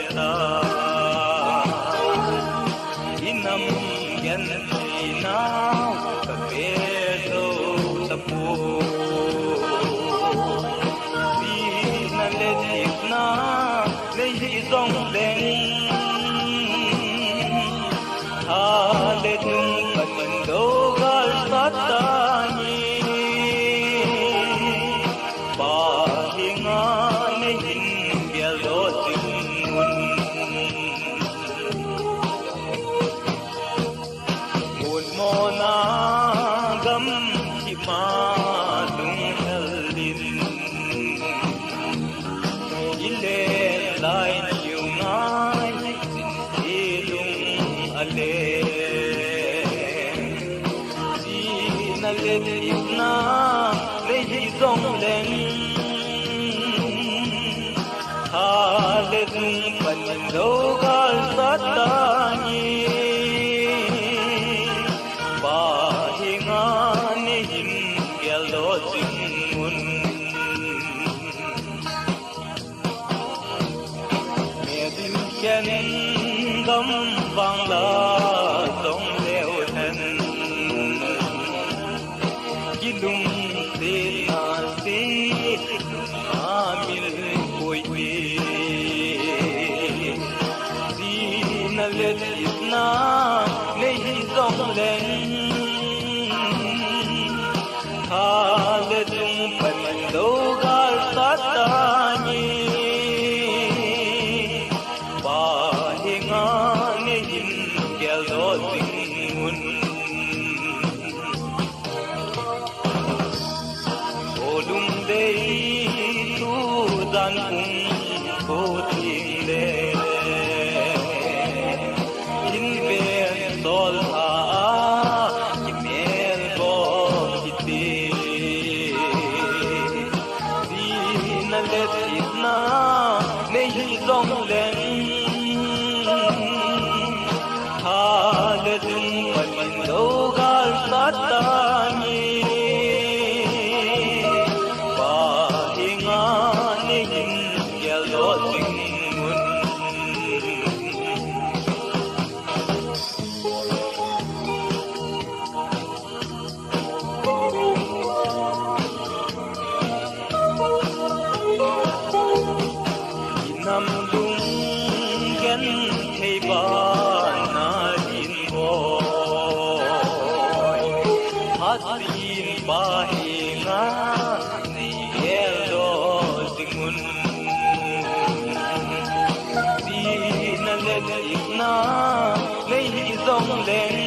ta inam yan na ka peso sa po di na letik na lehi song leng hale tung patando gal satani pahinga ne hingyalo tingun mun mo na gam hima tung halin ile lai chiu ngai ilung ale di na le na le hi song len hale tung patando gal satani pahinga ne hingyalo tingun medin chen gam vang la song leo thân kilung se na se amil koi pe di na le na le hi song len hale tung patando gal satani pahinga ne hingyalo tingun olung dei tu dan kung ko ting le in ven sol ha kimel bo kiti di na le na ne hi song len hale tung patando gal satani pahinga ne hingyalo tingun inam lung gen thei ba na din boy hatin pahinga ne yelo tingun di na le na le hi song len